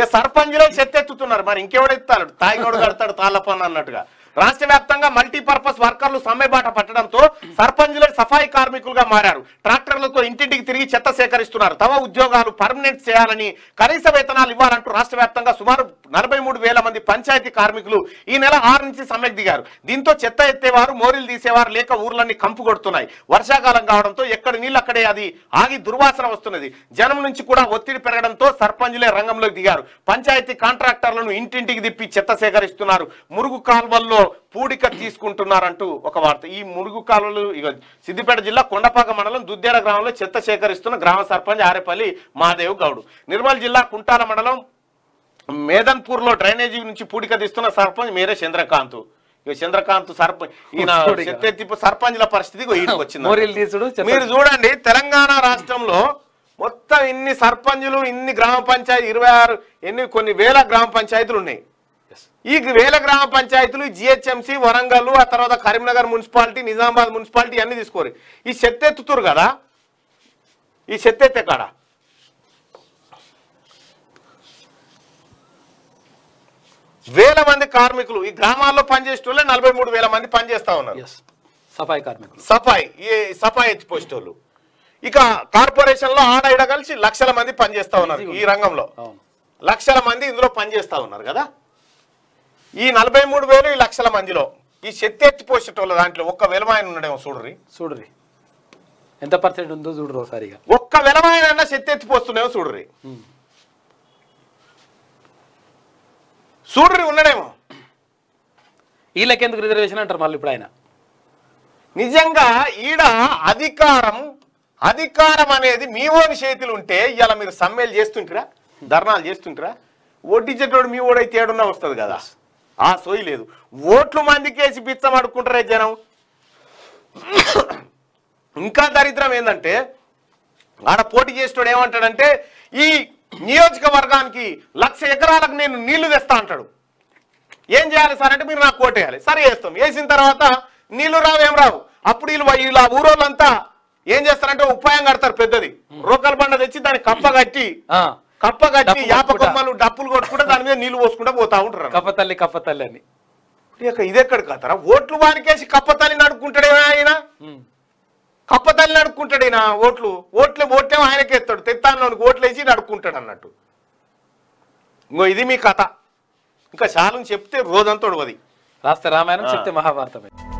ఇక సర్పంచ్లే చెత్తెత్తుతున్నారు. మరి ఇంకెవడెత్తాడు? తాగినోడు కడతాడు తాళ్ళ పన్ను అన్నట్టుగా. రాష్ట్ర వ్యాప్తంగా మల్టీపర్పస్ వర్కర్లు సమ్మెబాట పట్టడంతో సర్పంచ్లే సఫాయి కార్మికులుగా మారారు. ట్రాక్టర్లతో ఇంటింటికి తిరిగి చెత్త సేకరిస్తున్నారు. తమ ఉద్యోగాలు పర్మనెంట్ చేయాలని, కనీస వేతనాలు ఇవ్వాలంటూ రాష్ట్ర వ్యాప్తంగా సుమారు 43,000 మంది పంచాయతీ కార్మికులు ఈ నెల 6 నుంచి సమ్మెకు దిగారు. దీంతో చెత్త ఎత్తేవారు, మోరీలు తీసేవారు లేక ఊర్లన్నీ కంపు కొడుతున్నాయి. వర్షాకాలం కావడంతో ఎక్కడ నీళ్ళు అక్కడే అది ఆగి దుర్వాసన వస్తున్నది. జనం నుంచి కూడా ఒత్తిడి పెరగడంతో సర్పంచ్లే రంగంలోకి దిగారు. పంచాయతీ కాంట్రాక్టర్లను ఇంటింటికి తిప్పి చెత్త సేకరిస్తున్నారు. మురుగు కాల్వల్లో పూడిక తీసుకుంటున్నారంటూ ఒక వార్త. ఈ మురుగు కాలువలు ఇక సిద్దిపేట జిల్లా కొండపాక మండలం దుద్దేర గ్రామంలో చెత్త సేకరిస్తున్న గ్రామ సర్పంచ్ ఆరేపల్లి మహాదేవ్ గౌడ్. నిర్మల్ జిల్లా కుంటాల మండలం మేదన్పూర్ లో డ్రైనేజీ నుంచి పూడిక తీస్తున్న సర్పంచ్ మేరే చంద్రకాంత్. ఇక చంద్రకాంత్ సర్పంచ్ ఈయన చెత్త సర్పంచ్ల పరిస్థితి వచ్చింది. మీరు చూడండి, తెలంగాణ రాష్ట్రంలో మొత్తం ఇన్ని సర్పంచులు, ఇన్ని గ్రామ పంచాయతీ 26 కొన్ని వేల గ్రామ పంచాయతీలు ఉన్నాయి. ఈ వేల గ్రామ పంచాయతీలు జిహెచ్ఎంసీ, వరంగల్, ఆ తర్వాత కరీంనగర్ మున్సిపాలిటీ, నిజామాబాద్ మున్సిపాలిటీ అన్ని తీసుకోరు. ఈ చెత్త ఎత్తుతురు కదా, ఈ చెత్త ఎత్తే కాడ వేల మంది కార్మికులు ఈ గ్రామాల్లో పనిచేసేటోళ్ళే 43,000 మంది పనిచేస్తా ఉన్నారు. సఫాయి కార్మికులు, సఫాయి ఎత్తిపోసేటోళ్ళు. ఇక కార్పొరేషన్ లో ఆడ ఇడ కలిసి లక్షల మంది పనిచేస్తా ఉన్నారు. ఈ రంగంలో లక్షల మంది ఇందులో పనిచేస్తా ఉన్నారు కదా. ఈ 43,000 ఈ లక్షల మందిలో ఈ చెత్త ఎత్తిపోసేటోళ్ళ దాంట్లో ఒక్క వెలమాయన ఉన్నాడేమో చూడుర్రి ఎంత పర్సెంట్ ఉందో చూడరు ఒకసారిగా. ఒక్క వెలమాయన చెత్త ఎత్తిపోస్తున్నామో చూడుర్రి ఉన్నాడేమో. వీళ్ళకెందుకు రిజర్వేషన్ అంటారు మళ్ళీ ఇప్పుడు ఆయన. నిజంగా ఈడ అధికారం అనేది మీ ఓని చేతులు ఉంటే ఇలా మీరు సమ్మెలు చేస్తుంటారా, ధర్నాలు చేస్తుంటారా? ఓటిచ్చేటోడు మీ ఓడైతే ఏడున్నా వస్తుంది కదా, ఆ సోయి లేదు. ఓట్లు మందికేసి బిచ్చం అడుక్కుంటారే జనం. ఇంకా దరిద్రం ఏంటంటే ఆడ పోటీ చేసేటోడు ఏమంటాడంటే ఈ నియోజకవర్గానికి 1,00,000 ఎకరాలకు నేను నీళ్లు తెస్తా అంటాడు. ఏం చేయాలి సార్ అంటే మీరు నాకు కోటేయాలి. సరే వేస్తాం. వేసిన తర్వాత నీళ్లు రావు, ఏం రావు. అప్పుడు వీళ్ళు ఊరోళ్ళంతా ఏం చేస్తారంటే ఉపాయం కడతారు పెద్దది, రోకల్ బండ తెచ్చి దాన్ని కప్ప కట్టి యాప కొమ్మలు డప్పులు కొట్టుకుంటే దాని మీద నీళ్లు పోసుకుంటా పోతా ఉంటారు. కప్పతల్లి అని ఇదెక్కడ కతారా? ఓట్లు వానికేసి కప్పతల్లి నడుక్కుంటాడేమో ఆయన, కప్పతల్లి నడుక్కుంటాడు ఈయన. ఓట్లేమో ఆయనకి ఎత్తాడు, తెత్తాను ఓట్లు వేసి నడుక్కుంటాడు అన్నట్టు. ఇంకో ఇది మీ కథ. ఇంకా చాలా చెప్తే రోజంతా ఒడవది. రాస్తే రామాయణం, చెప్తే మహాభారతమే.